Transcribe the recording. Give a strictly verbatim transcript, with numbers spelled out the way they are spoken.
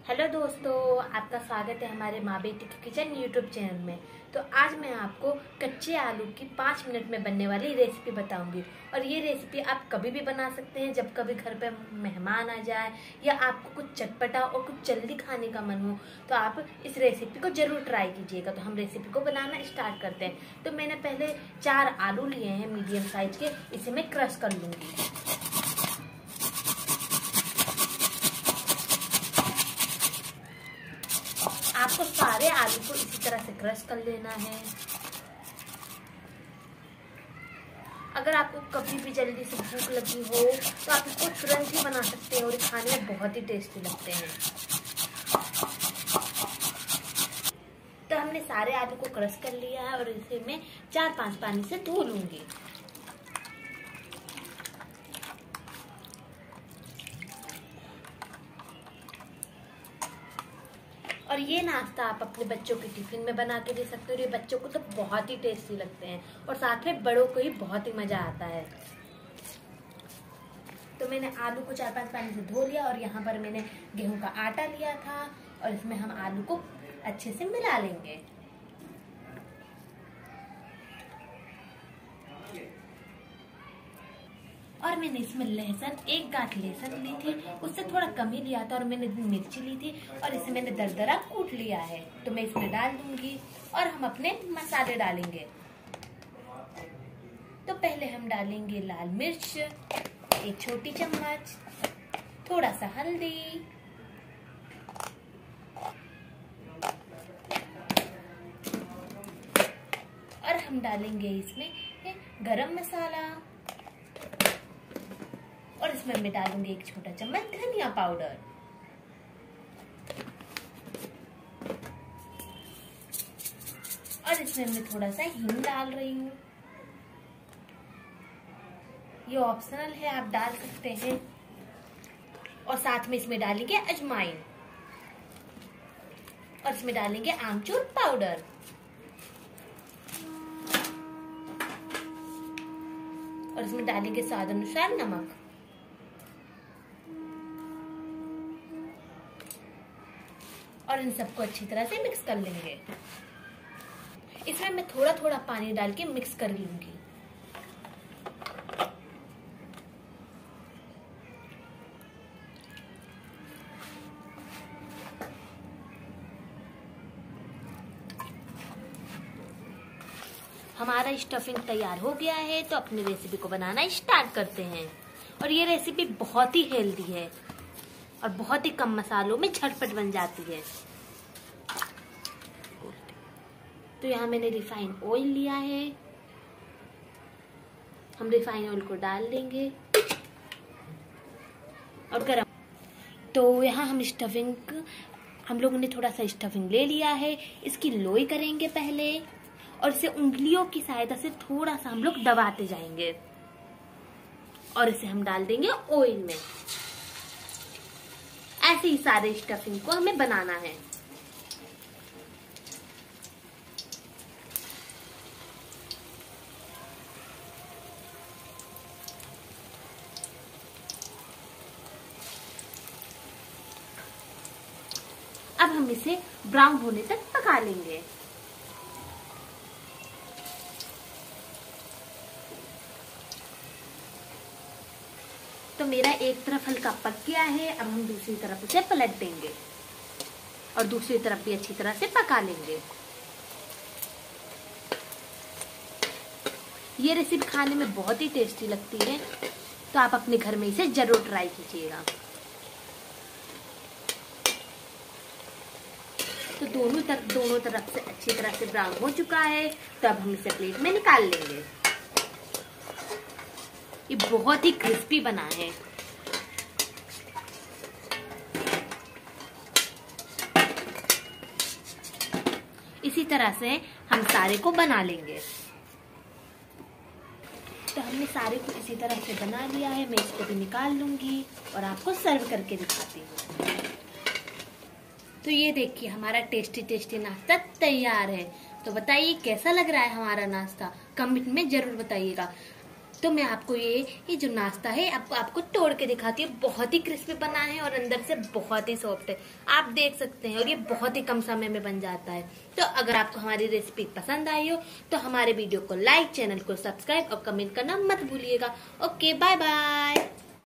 Hello दोस्तों, आपका स्वागत है हमारे माँ बेटी की किचन यूट्यूब चैनल में। तो आज मैं आपको कच्चे आलू की पाँच मिनट में बनने वाली रेसिपी बताऊंगी। और ये रेसिपी आप कभी भी बना सकते हैं, जब कभी घर पे मेहमान आ जाए या आपको कुछ चटपटा और कुछ जल्दी खाने का मन हो तो आप इस रेसिपी को जरूर ट्राई कीजिएगा। तो हम रेसिपी को बनाना स्टार्ट करते हैं। तो मैंने पहले चार आलू लिए हैं मीडियम साइज के, इसे मैं क्रश कर लूंगी। आपको सारे आलू को इसी तरह से क्रश कर लेना है। अगर आपको कभी भी जल्दी से भूख लगी हो तो आप इसको तुरंत ही बना सकते हैं और खाने में बहुत ही टेस्टी लगते हैं। तो हमने सारे आलू को क्रश कर लिया है और इसे मैं चार पांच पानी से धो लूंगी। और ये नाश्ता आप अपने बच्चों के टिफिन में बना के दे सकते हो। ये बच्चों को तो बहुत ही टेस्टी लगते हैं और साथ में बड़ों को ही बहुत ही मजा आता है। तो मैंने आलू को चार पांच पानी से धो लिया और यहाँ पर मैंने गेहूं का आटा लिया था और इसमें हम आलू को अच्छे से मिला लेंगे। और मैंने इसमें लहसुन, एक गांठ लहसुन ली थी, उससे थोड़ा कम ही लिया था। और मैंने मिर्ची ली थी और इसे मैंने दरदरा कूट लिया है। तो मैं इसमें डाल दूंगी और हम अपने मसाले डालेंगे। तो पहले हम डालेंगे लाल मिर्च एक छोटी चम्मच, थोड़ा सा हल्दी, और हम डालेंगे इसमें गरम मसाला, और इसमें मैं डालूंगी एक छोटा चम्मच धनिया पाउडर। और इसमें मैं थोड़ा सा हिंग डाल रही हूँ। ये ऑप्शनल है, आप डाल सकते हैं। और साथ में इसमें डालेंगे अजवाइन और इसमें डालेंगे आमचूर पाउडर। और इसमें डालेंगे स्वाद अनुसार नमक। और इन सबको अच्छी तरह से मिक्स कर लेंगे। इसमें मैं थोड़ा थोड़ा पानी डाल के मिक्स कर लूंगी। हमारा स्टफिंग तैयार हो गया है, तो अपनी रेसिपी को बनाना स्टार्ट करते हैं। और ये रेसिपी बहुत ही हेल्दी है और बहुत ही कम मसालों में झटपट बन जाती है। तो यहाँ मैंने रिफाइन ऑयल लिया है, हम रिफाइन ऑयल को डाल देंगे और गरम। तो यहाँ हम स्टफिंग, हम लोगों ने थोड़ा सा स्टफिंग ले लिया है, इसकी लोई करेंगे पहले और इसे उंगलियों की सहायता से थोड़ा सा हम लोग दबाते जाएंगे और इसे हम डाल देंगे ऑयल में। ऐसे ही सारे स्टफिंग को हमें बनाना है। अब हम इसे ब्राउन होने तक पका लेंगे। तो मेरा एक तरफ हल्का पक गया है, अब हम दूसरी तरफ उसे पलट देंगे और दूसरी तरफ भी अच्छी तरह से पका लेंगे। ये रेसिपी खाने में बहुत ही टेस्टी लगती है, तो आप अपने घर में इसे जरूर ट्राई कीजिएगा। तो दोनों तरफ दोनों तरफ से अच्छी तरह से ब्राउन हो चुका है, तो अब हम इसे प्लेट में निकाल लेंगे। ये बहुत ही क्रिस्पी बना है। इसी तरह से हम सारे को बना लेंगे। तो हमने सारे को इसी तरह से बना लिया है। मैं इसको भी निकाल लूंगी और आपको सर्व करके दिखाती हूँ। तो ये देखिए, हमारा टेस्टी टेस्टी नाश्ता तैयार है। तो बताइए कैसा लग रहा है हमारा नाश्ता, कमेंट में जरूर बताइएगा। तो मैं आपको ये ये जो नाश्ता है आपको आपको तोड़ के दिखाती हूँ। बहुत ही क्रिस्पी बना है और अंदर से बहुत ही सॉफ्ट है, आप देख सकते हैं। और ये बहुत ही कम समय में बन जाता है। तो अगर आपको हमारी रेसिपी पसंद आई हो तो हमारे वीडियो को लाइक, चैनल को सब्सक्राइब और कमेंट करना मत भूलिएगा। Okay, bye bye.